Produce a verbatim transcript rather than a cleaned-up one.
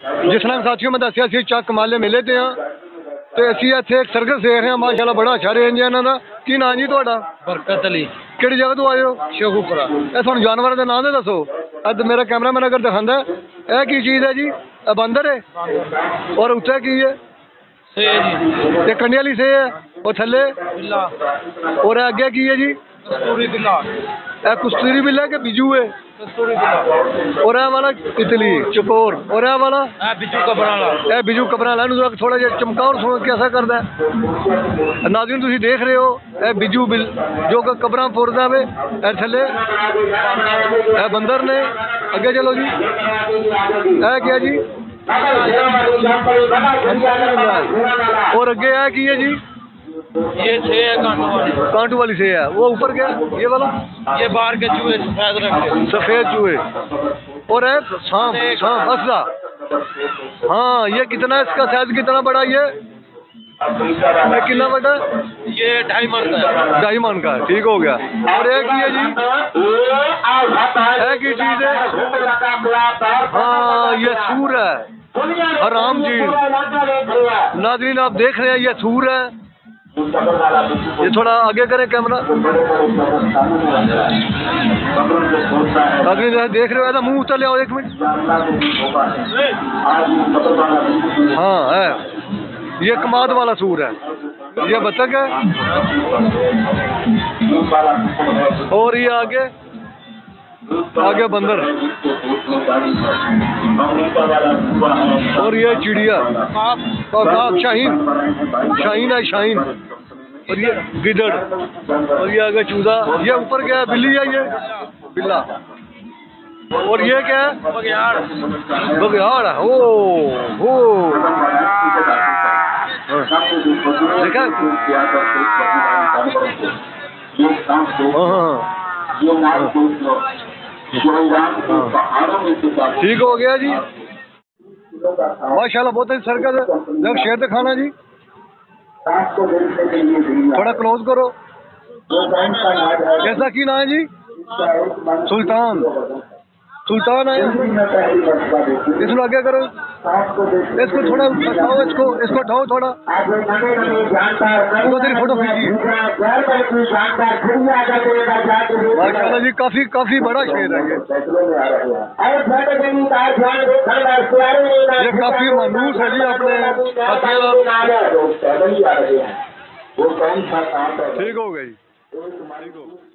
जिस तरह साथियों मैं दसिया सी चक माले मेले ते हाँ ते असीं इत्थे एक सर्कस देख रहे हैं। माशाअल्लाह बड़ा अच्छा रेंज है इन्हां दा। की नाम जी तुहाडा? बरकत अली। किहड़ी जगह तो आए हो? शेखुपुरा। ਇਹ ਤੁਹਾਨੂੰ ਜਾਨਵਰਾਂ ਦੇ ਨਾਂ ਦੇ ਦੱਸੋ। ਅੱਜ ਮੇਰਾ ਕੈਮਰਾਮੈਨ ਅਗਰ ਦਿਖਾਉਂਦਾ ਇਹ ਕੀ ਚੀਜ਼ ਹੈ ਜੀ? ਇਹ ਬਾਂਦਰ ਹੈ ਔਰ ਉੱਤੇ ਕੀ ਹੈ? ਸੇ जी। ਤੇ ਕੰਡੇ ਵਾਲੀ ਸੇ ਹੈ ਉਹ ਥੱਲੇ बिल्ला। ਔਰ ਇਹ ਅੱਗੇ ਕੀ ਹੈ ਜੀ? कस्तूरी बिल्ला। ਇਹ ਕਸਤੂਰੀ ਬਿੱਲਾ ਕਿ ਬਿਜੂ ਹੈ? कस्तूरी बिल्ला। और ਇਹ वाला तितली चकोर और ਇਹ वाला ए बिजू कबरा वाला। ਇਹ ਬਿਜੂ ਕਬਰਾਂ ਵਾਲਾ ਨੂੰ ਥੋੜਾ ਜਿਹਾ ਚਮਕਾਓ और सुन कैसा करता है। नाज़रीन ਤੁਸੀਂ देख रहे हो ਇਹ ਬਿਜੂ ਬਿਲ जो कि कबਰਾਂ ਪੁਰਦਾ ਵੇ। ਇਹ ਥੱਲੇ ਇਹ ਬੰਦਰ ਨੇ। ਅੱਗੇ ਚਲੋ ਜੀ। ਇਹ ਕੀ ਹੈ जी? और ਅੱਗੇ ਇਹ ਕੀ ਹੈ जी? ये छे है कांटों वाली। कांटू वाली से है। वो ऊपर क्या ये वाला? ये बाहर के चूहे सफेद रंग के। सफेद चूहे और है सांप सांप असला। हाँ ये कितना इसका साइज कितना बड़ा ये? ये कितना बड़ा? ये ढाई मन का है। ढाई मन का है। ठीक हो गया। और एक ही है जी एक ही चीज है। हाँ ये सूर है हराम जी। नाज़रीन आप देख रहे हैं ये सूर है। ये थोड़ा आगे करें कैमरा। अभी देख रहे हो ऐसा मुंह उतर ले आओ एक मिनट। हाँ है ये कमाद वाला सूर है। ये बतख है और ये आगे आगे बंदर और ये चिड़िया काक शाहीन शाहीन है शाहीन और ये गिदड़ और ये आगे चूजा। ये ऊपर क्या है? बिल्ली है ये बिल्ला। और ये क्या है? बघियाड़। बघियाड़ है। ओ हो देखा? ठीक हो गया जी माशाल्लाह बहुत अच्छी सर्कस है। जब शेर दिखाना जी थोड़ा क्लोज करो। कैसा की नाम है जी? सुल्तान सुल्तान है। इसको आगे करो। इसको थोड़ा हटाओ इसको इसको हटाओ थोड़ा तो तेरी फोटो खींची। माशाल्लाह जी काफी काफी बड़ा शेर है ये। ये काफी मनूस है जी अपने हथियार। ठीक हो गई। ठीक हो